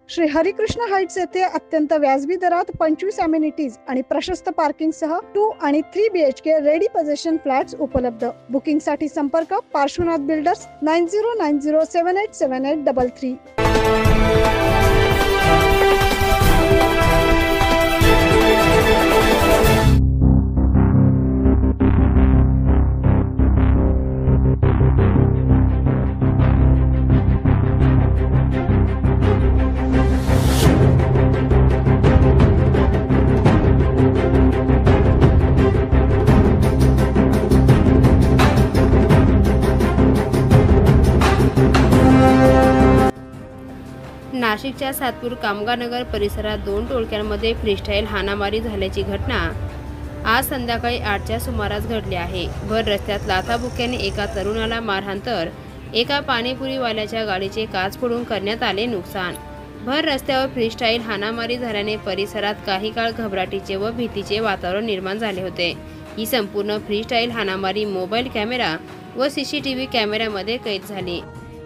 Shri Harikrishna Heights येथे अत्यंत व्याजबी दरात 25 अमेनिटीज आणि प्रशस्त पार्किंग सह 2 आणि 3 BHK रेडी पोझिशन फ्लॅट्स उपलब्ध। बुकिंग साठी संपर्क पार्श्वनाथ बिल्डर्स 9090787833। नाशिकच्या सातपूर कामगारनगर परिसरात 2 टोळक्यांमध्ये फ्रीस्टाईल हाणामारी झाल्याची घटना आज संध्याकाळी 8च्या सुमारास घडली आहे। भर रस्त्यात लाथाबुक्क्याने एका तरुणाला मारहाण तर एका पाणीपुरीवाल्याच्या गाडीचे काच फोडून करण्यात आले नुकसान। भर रस्त्यावर फ्रीस्टाईल हाणामारी झाल्याने परिसरात काही काळ घबराटीचे व भीतीचे वातावरण निर्माण झाले होते। ही संपूर्ण फ्रीस्टाईल हाणामारी मोबाईल कॅमेरा व CCTV कॅमेऱ्यामध्ये कैद झाली।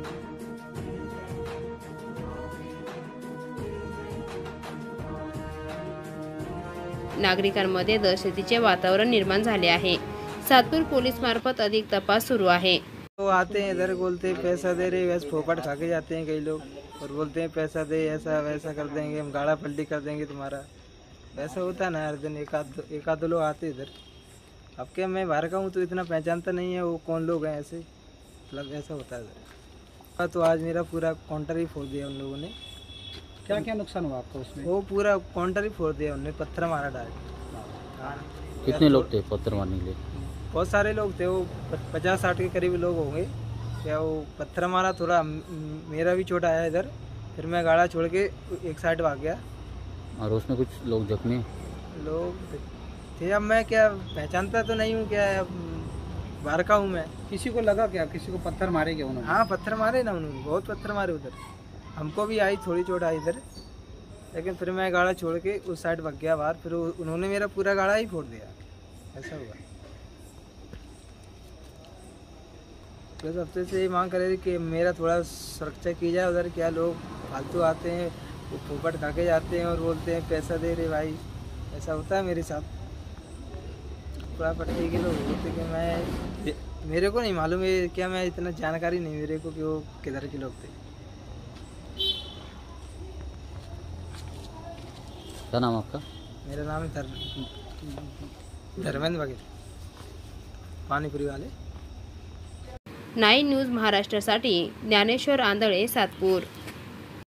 नागरिकांमध्ये दहशतीचे वातावरण निर्माण झाले आहे। सातपूर पोलीस मार्फत अधिक तपास सुरू आहे। तो आते हैं इधर बोलते हैं पैसा दे रहे, वैसे फोपट खा के जाते हैं कई लोग और बोलते हैं पैसा दे, ऐसा वैसा कर देंगे, हम गाड़ा पलटी कर देंगे तुम्हारा। ऐसा होता है ना हर दिन, एक आध लोग आते इधर। अब क्या मैं बाहर का हूँ तो इतना पहचानता नहीं है वो कौन लोग हैं, ऐसे मतलब ऐसा होता है इधर। तो आज मेरा पूरा काउंटर ही फोड़ दिया उन लोगों ने। क्या क्या नुकसान हुआ आपको उसमें? वो पूरा काउंटर ही फोड़ दिया उन्होंने, पत्थर मारा डायरेक्ट। कितने लोग थे पत्थर मारने के लिए? बहुत सारे लोग थे, वो 50-60 के करीब लोग होंगे। क्या वो पत्थर मारा, थोड़ा मेरा भी चोट आया इधर, फिर मैं गाड़ा छोड़ के एक साइड भाग गया। और उसमें कुछ लोग जख्मी लोग थे। अब मैं क्या पहचानता तो नहीं हूँ, क्या बाहर का हूँ मैं। किसी को लगा क्या, किसी को पत्थर मारे क्या उन्होंने? हाँ पत्थर मारे ना उन्होंने, बहुत पत्थर मारे उधर। हमको भी आई थोड़ी चोट आई इधर, लेकिन फिर मैं गाड़ा छोड़ के उस साइड भाग गया बाहर, फिर उन्होंने मेरा पूरा गाड़ा ही फोड़ दिया। ऐसा हुआ। तो सबसे से ये मांग करे कि मेरा थोड़ा सुरक्षा की जाए उधर। क्या लोग फालतू आते हैं, वो पोपट खा के जाते हैं और बोलते हैं पैसा दे रहे भाई। ऐसा होता है मेरे साथ। पूरा पट्टी के लोग बोलते कि मैं, मेरे को नहीं मालूम है क्या, मैं इतना जानकारी नहीं मेरे को कि वो किधर के लोग थे। क्या नाम आपका? मेरा नाम है धर्मेंद्र वगैरह, पानीपुरी वाले। 9 न्यूज महाराष्ट्रासाठी ज्ञानेश्वर आंधळे, सातपूर।